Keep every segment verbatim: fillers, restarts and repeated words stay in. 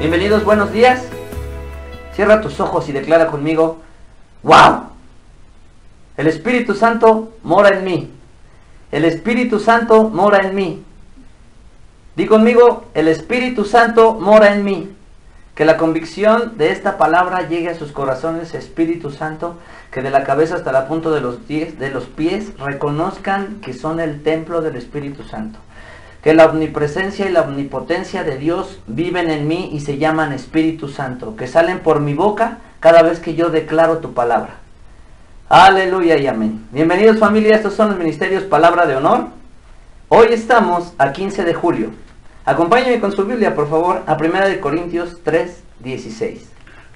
Bienvenidos, buenos días. Cierra tus ojos y declara conmigo: ¡wow! El Espíritu Santo mora en mí. El Espíritu Santo mora en mí. Di conmigo: el Espíritu Santo mora en mí. Que la convicción de esta palabra llegue a sus corazones, Espíritu Santo, que de la cabeza hasta la punta de los, pies, de los pies reconozcan que son el templo del Espíritu Santo. Que la omnipresencia y la omnipotencia de Dios viven en mí y se llaman Espíritu Santo, que salen por mi boca cada vez que yo declaro tu palabra. Aleluya y amén. Bienvenidos, familia, estos son los ministerios Palabra de Honor. Hoy estamos a quince de julio. Acompáñenme con su Biblia, por favor, a primera de Corintios tres, dieciséis.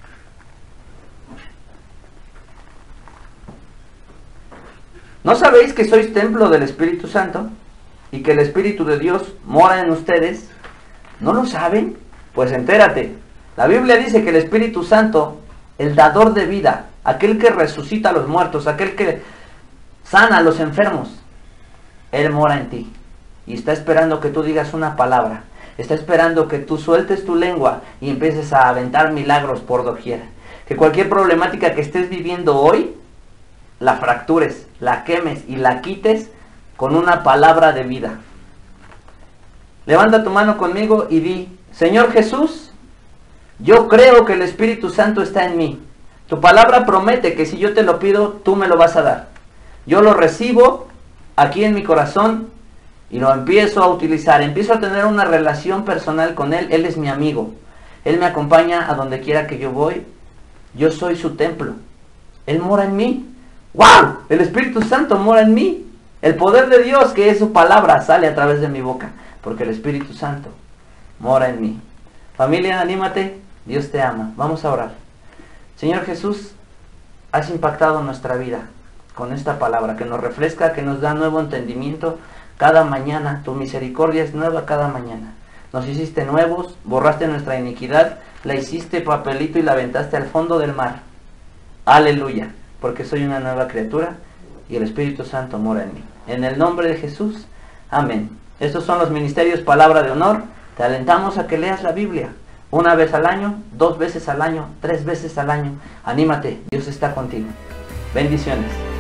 ¿No sabéis que sois templo del Espíritu Santo y que el Espíritu de Dios mora en ustedes? ¿No lo saben? Pues entérate. La Biblia dice que el Espíritu Santo, el dador de vida, aquel que resucita a los muertos, aquel que sana a los enfermos, Él mora en ti. Y está esperando que tú digas una palabra. Está esperando que tú sueltes tu lengua y empieces a aventar milagros por doquier. Que cualquier problemática que estés viviendo hoy, la fractures, la quemes y la quites con una palabra de vida. Levanta tu mano conmigo y di: Señor Jesús, yo creo que el Espíritu Santo está en mí. Tu palabra promete que si yo te lo pido, tú me lo vas a dar. Yo lo recibo aquí en mi corazón y lo empiezo a utilizar. Empiezo a tener una relación personal con Él. Él es mi amigo. Él me acompaña a donde quiera que yo voy. Yo soy su templo. Él mora en mí. ¡Wow! El Espíritu Santo mora en mí. El poder de Dios, que es su palabra, sale a través de mi boca, porque el Espíritu Santo mora en mí. Familia, anímate. Dios te ama. Vamos a orar. Señor Jesús, has impactado nuestra vida con esta palabra que nos refresca, que nos da nuevo entendimiento cada mañana. Tu misericordia es nueva cada mañana. Nos hiciste nuevos, borraste nuestra iniquidad, la hiciste papelito y la aventaste al fondo del mar. Aleluya, porque soy una nueva criatura y el Espíritu Santo mora en mí. En el nombre de Jesús, amén. Estos son los ministerios Palabra de Honor. Te alentamos a que leas la Biblia una vez al año, dos veces al año, tres veces al año. Anímate, Dios está contigo. Bendiciones.